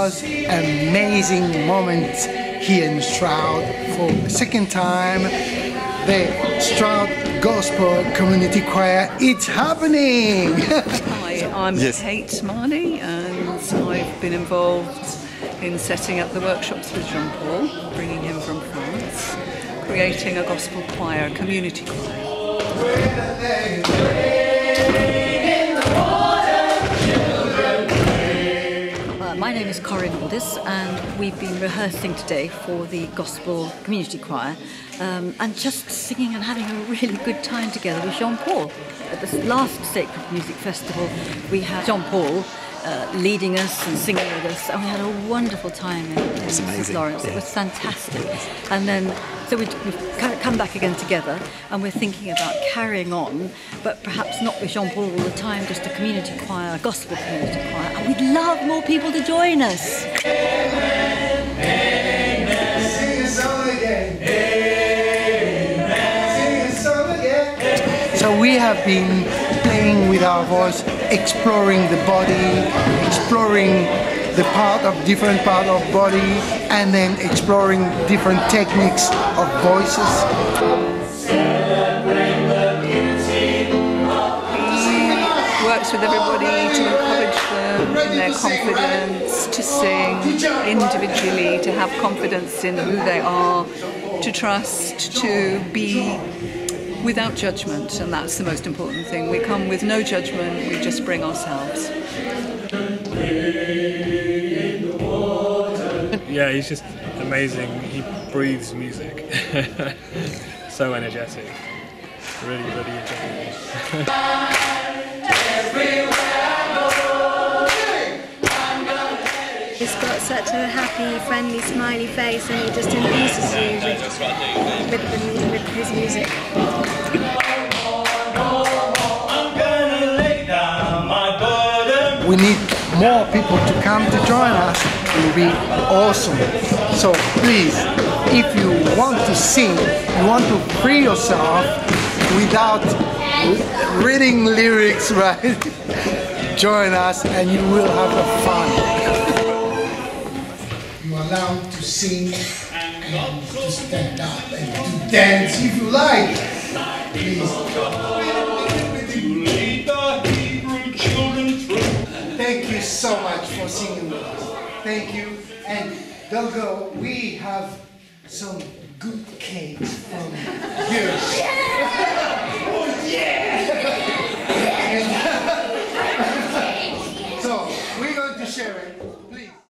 was amazing moment here in Stroud for the second time. The Stroud Gospel Community Choir, it's happening! Hi, I'm Kate Marney and I've been involved in setting up the workshops with Jean-Paul, bringing him from France, creating a gospel choir, a community choir. My name is Corinne Aldis and we've been rehearsing today for the Gospel Community Choir and just singing and having a really good time together with Jean-Paul. At the last Sacred Music Festival we had Jean-Paul leading us and singing with us, and we had a wonderful time in St. Lawrence. It was fantastic. And then, so we've come back again together and we're thinking about carrying on, but perhaps not with Jean-Paul all the time, just a community choir, a gospel community choir, and we'd love more people to join us. Amen. Amen. Sing a song again. Amen. Sing a song again. So we have been playing with our voice, exploring the body, exploring the different part of body, and then exploring different techniques of voices. He works with everybody to encourage them in their confidence, to sing individually, to have confidence in who they are, to trust, to be without judgment, and that's the most important thing. We come with no judgment, we just bring ourselves. Yeah, he's just amazing. He breathes music. So energetic. Really, really enjoyable. He's got such a happy, friendly, smiley face, and he just infuses you with his music. We need more people to come to join us. It will be awesome. So please, if you want to sing, you want to free yourself without reading lyrics, right? Join us and you will have a fun. You are allowed to sing and to stand up and to dance if you like. Please. Thank you so much for singing with us. Thank you. And don't go, we have some good cakes from here. Oh yeah! So we're going to share it. Please.